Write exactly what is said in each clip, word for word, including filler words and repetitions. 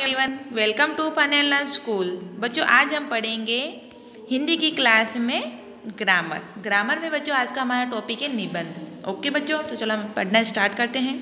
Everyone, welcome to fun and learn school. बच्चों आज हम पढ़ेंगे हिंदी की क्लास में ग्रामर। ग्रामर में बच्चों आज का हमारा टॉपिक है निबंध। ओके बच्चों, तो चलो हम पढ़ना स्टार्ट करते हैं।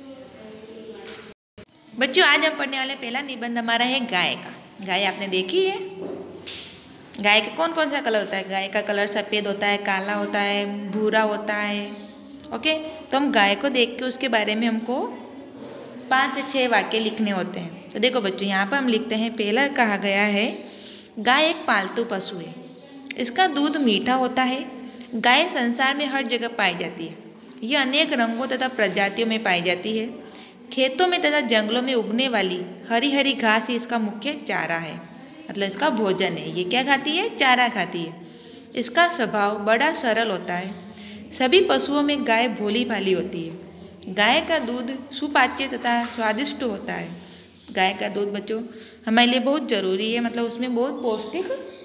बच्चों आज हम पढ़ने वाले पहला निबंध हमारा है गाय का। गाय आपने देखी है? गाय का कौन कौन सा कलर होता है? गाय का कलर सफ़ेद होता है, काला होता है, भूरा होता है। ओके, तो हम गाय को देख के उसके बारे में हमको पाँच से छः वाक्य लिखने होते हैं। तो देखो बच्चों, यहाँ पर हम लिखते हैं, पहला कहा गया है गाय एक पालतू पशु है, इसका दूध मीठा होता है। गाय संसार में हर जगह पाई जाती है। यह अनेक रंगों तथा प्रजातियों में पाई जाती है। खेतों में तथा जंगलों में उगने वाली हरी हरी घास ही इसका मुख्य चारा है, मतलब इसका भोजन है। ये क्या खाती है? चारा खाती है। इसका स्वभाव बड़ा सरल होता है। सभी पशुओं में गाय भोली भाली होती है। गाय का दूध सुपाच्य तथा स्वादिष्ट होता है। गाय का दूध बच्चों हमारे लिए बहुत जरूरी है, मतलब उसमें बहुत पौष्टिक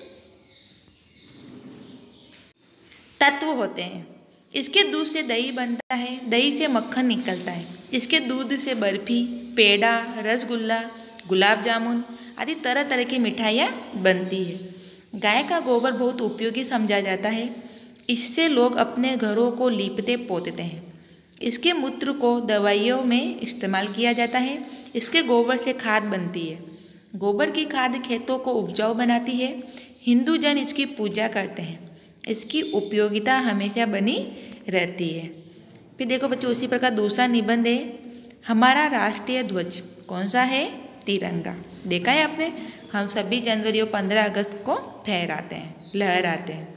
तत्व होते हैं। इसके दूध से दही बनता है, दही से मक्खन निकलता है। इसके दूध से बर्फी, पेड़ा, रसगुल्ला, गुलाब जामुन आदि तरह तरह की मिठाइयाँ बनती है। गाय का गोबर बहुत उपयोगी समझा जाता है। इससे लोग अपने घरों को लीपते पोतते हैं। इसके मूत्र को दवाइयों में इस्तेमाल किया जाता है। इसके गोबर से खाद बनती है। गोबर की खाद खेतों को उपजाऊ बनाती है। हिंदू जन इसकी पूजा करते हैं। इसकी उपयोगिता हमेशा बनी रहती है। फिर देखो बच्चों, उसी प्रकार दूसरा निबंध है हमारा राष्ट्रीय ध्वज कौन सा है? तिरंगा। देखा है आपने? हम सभी जनवरी और पंद्रह अगस्त को फहराते हैं, लहराते हैं।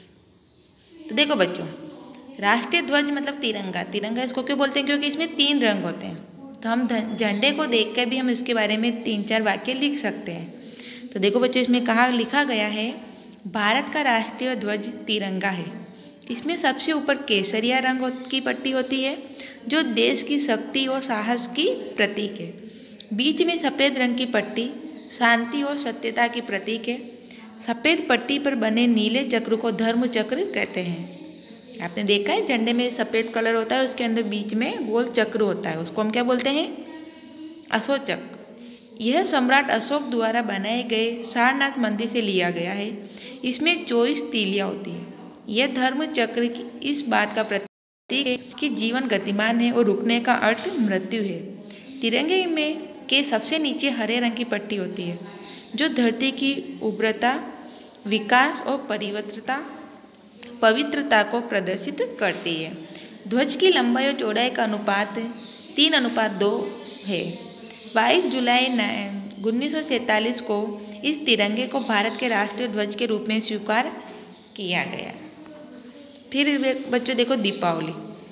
तो देखो बच्चों, राष्ट्रीय ध्वज मतलब तिरंगा। तिरंगा इसको क्यों बोलते हैं? क्योंकि इसमें तीन रंग होते हैं। तो हम झंडे को देख कर भी हम इसके बारे में तीन चार वाक्य लिख सकते हैं। तो देखो बच्चों, इसमें कहा लिखा गया है भारत का राष्ट्रीय ध्वज तिरंगा है। इसमें सबसे ऊपर केसरिया रंग की पट्टी होती है जो देश की शक्ति और साहस की प्रतीक है। बीच में सफ़ेद रंग की पट्टी शांति और सत्यता की प्रतीक है। सफ़ेद पट्टी पर बने नीले चक्र को धर्म चक्र कहते हैं। आपने देखा है झंडे में सफ़ेद कलर होता है, उसके अंदर बीच में गोल चक्र होता है, उसको हम क्या बोलते हैं? अशोचक। यह सम्राट अशोक द्वारा बनाए गए सारनाथ मंदिर से लिया गया है। इसमें चौबीस तीलियाँ होती हैं। यह धर्म चक्र की इस बात का प्रतीक है कि जीवन गतिमान है और रुकने का अर्थ मृत्यु है। तिरंगे में के सबसे नीचे हरे रंग की पट्टी होती है जो धरती की उर्वरता, विकास और परिवर्तनता पवित्रता को प्रदर्शित करती है। ध्वज की लंबाई और चौड़ाई का अनुपात तीन अनुपात दो है। बाईस जुलाई उन्नीस सौ सैंतालीस को इस तिरंगे को भारत के राष्ट्रीय ध्वज के रूप में स्वीकार किया गया। फिर बच्चों देखो दीपावली।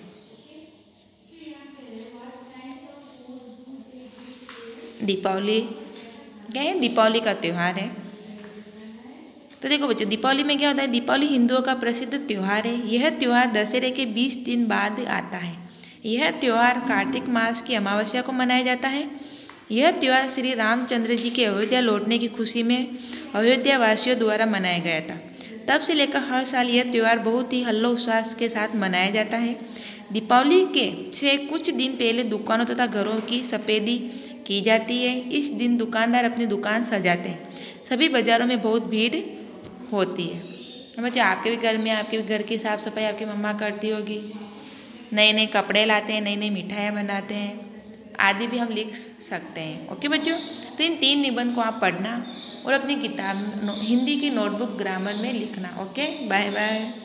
दीपावली क्या है? दीपावली का त्यौहार है। तो देखो बच्चों, दीपावली में क्या होता है? दीपावली हिंदुओं का प्रसिद्ध त्यौहार है। यह त्यौहार दशहरे के बीस दिन बाद आता है। यह त्यौहार कार्तिक मास की अमावस्या को मनाया जाता है। यह त्यौहार श्री रामचंद्र जी के अयोध्या लौटने की खुशी में अयोध्या वासियों द्वारा मनाया गया था। तब से लेकर हर साल यह त्यौहार बहुत ही हल्लोल्लास के साथ मनाया जाता है। दीपावली के से कुछ दिन पहले दुकानों तथा घरों की सफेदी की जाती है। इस दिन दुकानदार अपनी दुकान सजाते हैं। सभी बाज़ारों में बहुत भीड़ होती है। बच्चों, आपके भी घर में आपके भी घर की साफ़ सफाई आपकी मम्मा करती होगी। नए नए कपड़े लाते हैं, नई नई मिठाइयाँ बनाते हैं आदि भी हम लिख सकते हैं। ओके बच्चों, तो इन तीन निबंध को आप पढ़ना और अपनी किताब हिंदी की नोटबुक ग्रामर में लिखना। Okay, bye bye.